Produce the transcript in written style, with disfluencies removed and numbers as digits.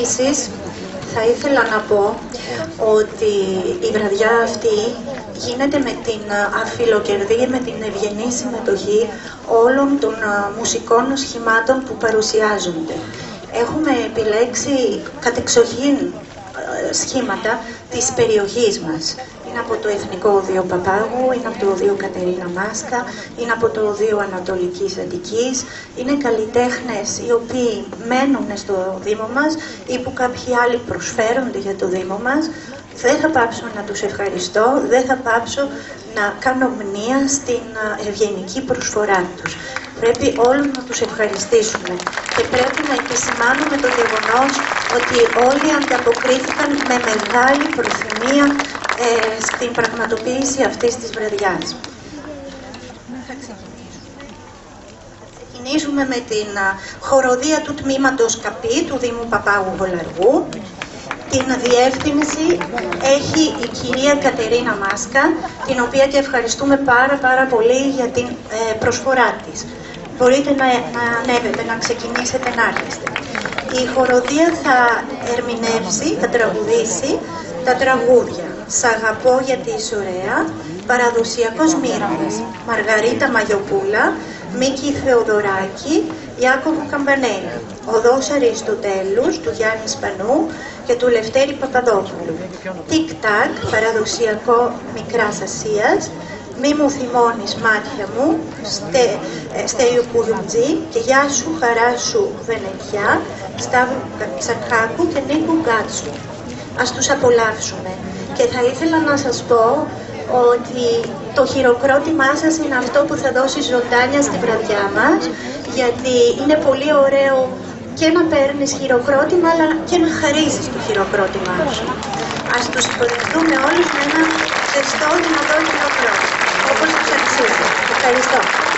Επίσης, θα ήθελα να πω ότι η βραδιά αυτή γίνεται με την αφιλοκερδή, με την ευγενή συμμετοχή όλων των μουσικών σχημάτων που παρουσιάζονται. Έχουμε επιλέξει κατεξοχήν σχήματα της περιοχής μας. Είναι από το Εθνικό Οδείο Παπάγου, είναι από το Οδείο Κατερίνα Μάσκα, είναι από το Οδείο Ανατολικής Αττικής. Είναι καλλιτέχνες οι οποίοι μένουν στο Δήμο μας ή που κάποιοι άλλοι προσφέρονται για το Δήμο μας. Δεν θα πάψω να τους ευχαριστώ, δεν θα πάψω να κάνω μνήα στην ευγενική προσφορά τους. Πρέπει όλους να τους ευχαριστήσουμε και πρέπει να επισημάνουμε το γεγονός ότι όλοι ανταποκρίθηκαν με μεγάλη προθυμία στην πραγματοποίηση αυτής της βραδιάς. Θα ξεκινήσουμε με την χοροδία του τμήματος Καπή του Δήμου Παπάγου Βολαργού. Την διεύθυνση έχει η κυρία Κατερίνα Μάσκα, την οποία και ευχαριστούμε πάρα πολύ για την προσφορά της. Μπορείτε να ανέβετε, να ξεκινήσετε, να έρχεστε. Η χοροδία θα ερμηνεύσει, θα τραγουδήσει τα τραγούδια «Σ' αγαπώ γιατί είσαι ωραία», «Παραδοσιακός Μύροντας», Μαργαρίτα Μαγιοπούλα, Μίκη Θεοδωράκη, Ιάκωβου Καμπανέλη, Οδός Αριστοτέλους του Γιάννη Σπανού και του Λευτέρη Παπαδόπουλου. Τικ-τακ, παραδοσιακό Μικράς Ασίας, Μη μου θυμώνεις μάτια μου, Στέλιο Κουλουτζή και Γεια σου χαρά σου Βενετιά, Σταύρου Τσακάκου και Νίκου Γκάτσου. Ας τους απολαύσουμε. Και θα ήθελα να σας πω ότι το χειροκρότημά σας είναι αυτό που θα δώσει ζωντάνια στη βραδιά μας, γιατί είναι πολύ ωραίο και να παίρνεις χειροκρότημα, αλλά και να χαρίζεις το χειροκρότημά σου. Ας τους υποδεχτούμε όλους με ένα ζεστό δυνατό χειροκρότημα, όπως τους αξίζει. Ευχαριστώ.